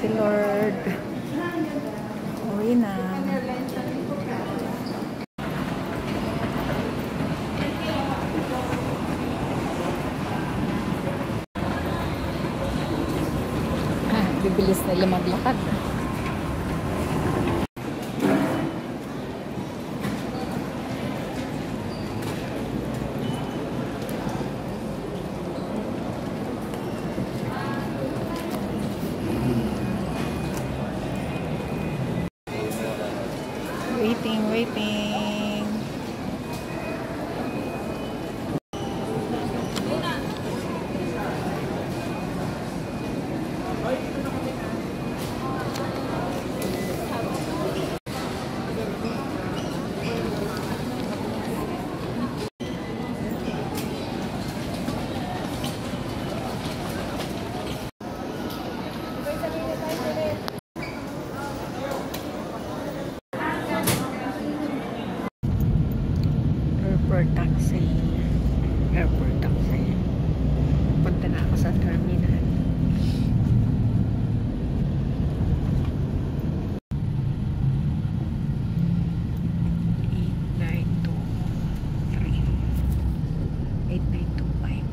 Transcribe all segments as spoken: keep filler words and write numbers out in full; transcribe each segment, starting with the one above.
Si Lord. Uwi na. Ah, bibilis nila maglakad. Waiting, waiting. Airport taxi. Airport taxi. Punta na ako sa terminal. eight nine two three. eight nine two five.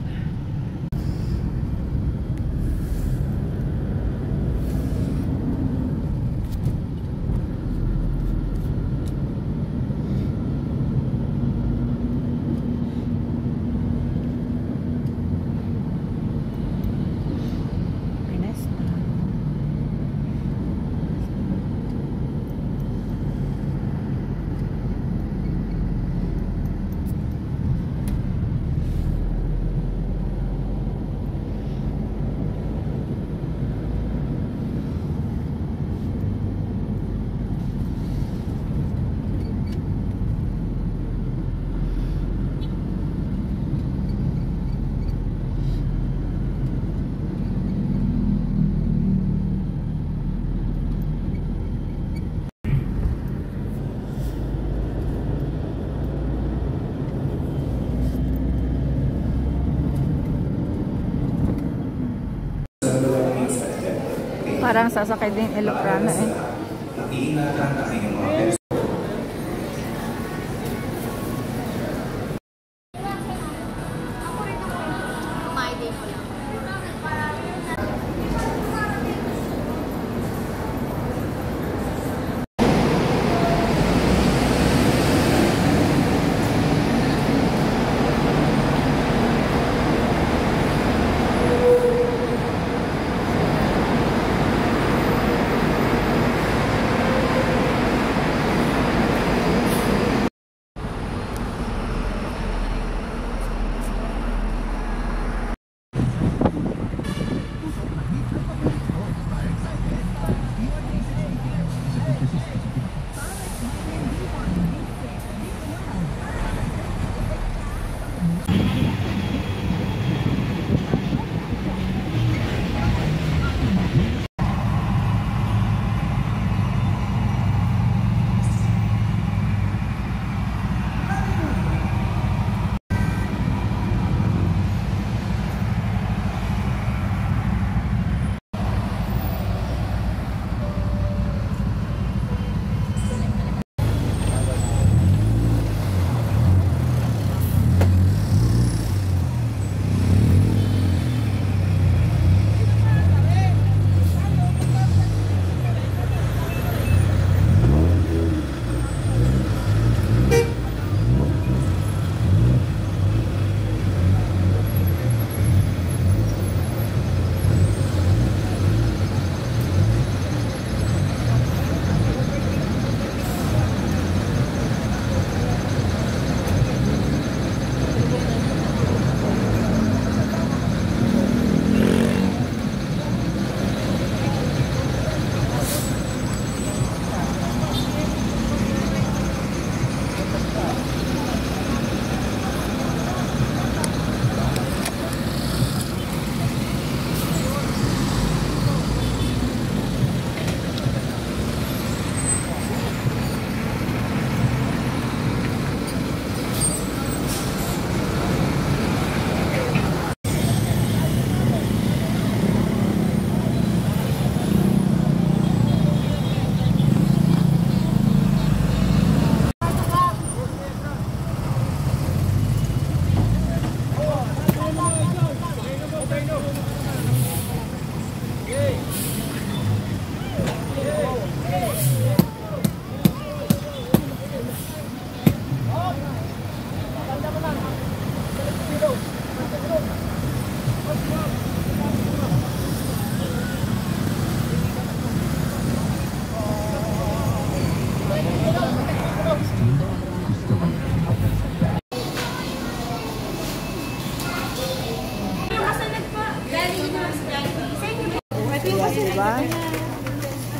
Parang sasakay din eloprana eh.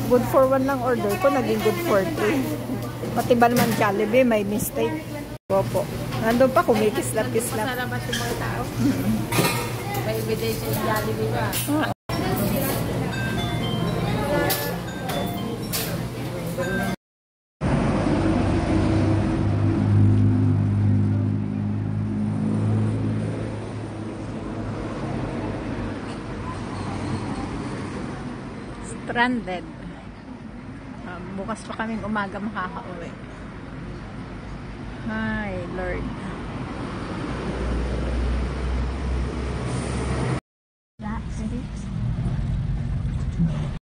Good for one lang order ko, naging good for three. Pati ba naman Jollibee, may mistake. Opo. Nandun pa, kumikislap-kislap. Masalamat yung mga tao. May ebidensya yung Jollibee ba? Oo. Stranded. Um, bukas pa kaming umaga makakauwi. Ay, Lord. That's it.